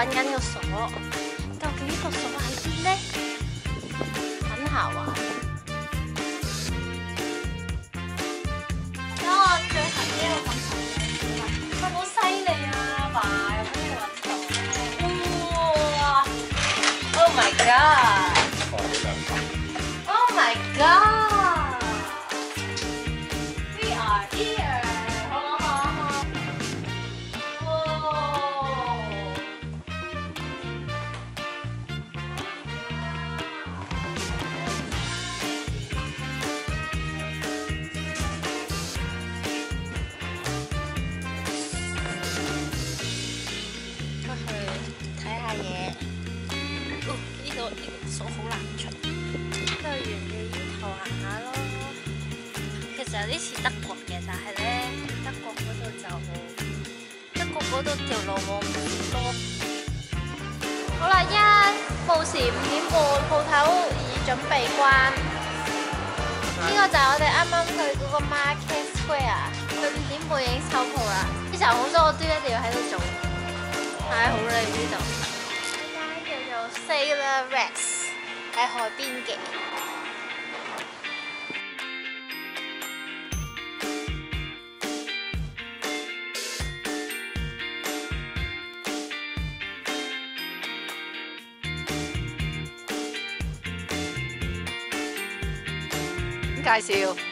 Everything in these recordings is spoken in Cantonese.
揾緊個鎖，究竟呢個鎖喺邊呢？等下話。等我最後呢個咁長嘅，好犀利啊！阿爸有咩揾到？哇 ！Oh my god！Oh my god！We are here！ 呢個鎖好難出，都係沿住呢頭行下咯。其實有啲似德國嘅，但係咧德國嗰度條路冇咁多。好啦，報時5點半，鋪頭已準備關。呢個就係我哋啱啱去嗰個 Market Square， 佢5點半已經收鋪啦。呢時候好多我都一定要喺度做，太好啦呢度。Sailor Rex 喺海邊嘅， 點介紹？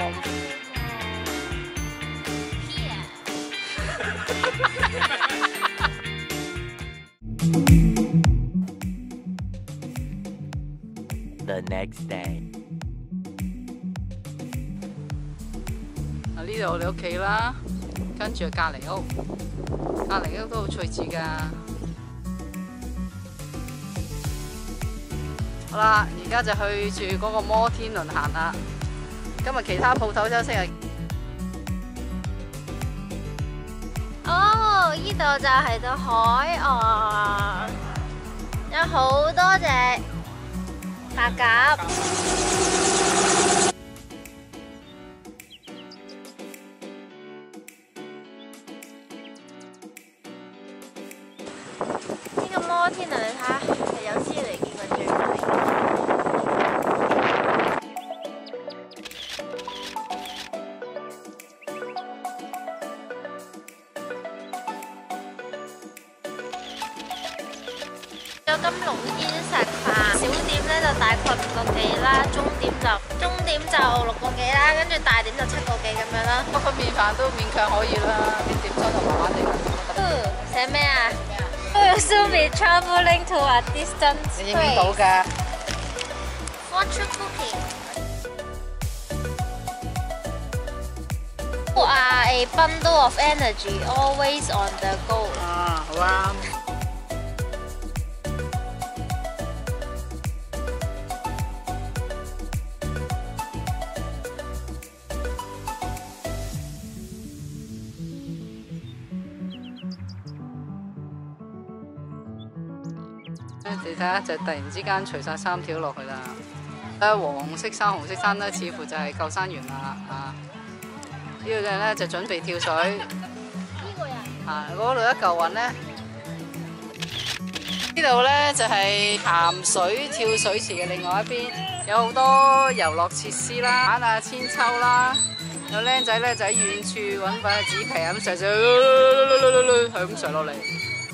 The next day， 呢度我哋屋企啦，跟住隔離屋，隔離屋都好趣致㗎。好啦，而家就去住嗰個摩天輪行啦。今日其他鋪頭休息日。 哦，呢度就係到海岸，有好多隻白鴿。呢個摩天輪你睇下，係有史以嚟見過最大。有金龍煙食飯，小點咧就大概5個幾啦，中點就6個幾啦，跟住大點就7個幾咁樣啦。 不過麵飯都勉強可以啦，啲點心就麻麻地啦。 寫咩啊？Will soon be travelling to a distant place。你影唔到㗎。Fortune cookie。You are a bundle of energy, always on the go。 啊，好啊。你睇下，就突然之間除晒3條落去啦。黃色衫、紅色衫咧，似乎就係救生員啦。啊，呢個人咧就準備跳水。 呢個人啊，嗰度一嚿雲咧，呢度咧就係鹹水跳水池嘅另外一邊，有好多遊樂設施啦，玩啊千秋啦。有僆仔咧就喺遠處揾塊紙皮咁上上，係咁上落嚟。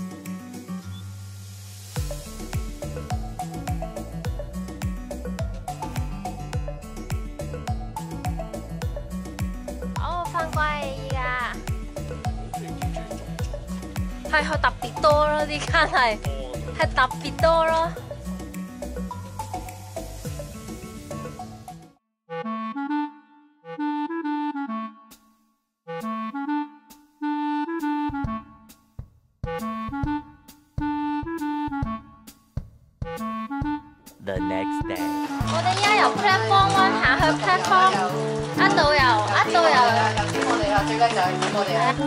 係特別多咯，呢間係特別多咯。 The next day， 我哋而家由 platform 1行去 platform， 一導遊。 有點我哋啊，最緊就係點我哋啊。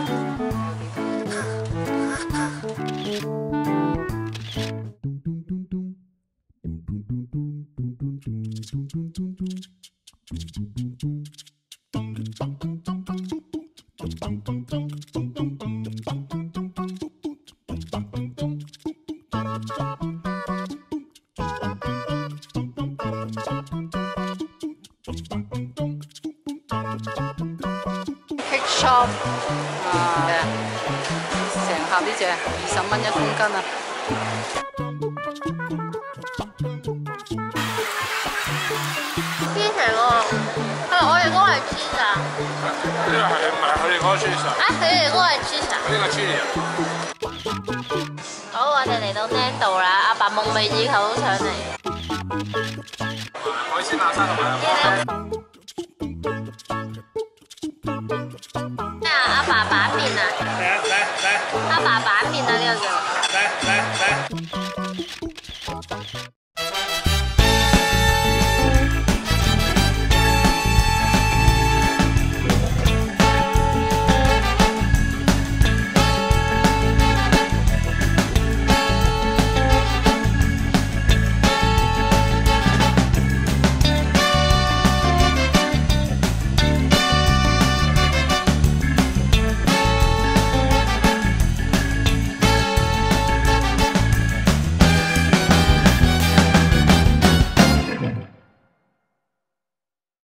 Cake shop 成盒呢只20蚊1公斤啊！ 黐成喎，係我哋嗰個係 cheese 啊？ 呢個係唔係佢哋嗰個 cheese 啊？ 啊，佢哋嗰個係 cheese 啊？ 呢個 cheese 啊！ 好，我哋嚟到 Land 度啦，阿爸夢寐以求都上嚟。 海鮮馬沙同埋咩啊？阿爸板面啊？ 嚟啊嚟嚟！ 阿爸板面啊，呢個叫。 嚟嚟嚟！